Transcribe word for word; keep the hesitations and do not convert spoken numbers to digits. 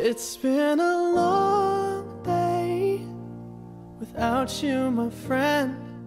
It's been a long day without you, my friend.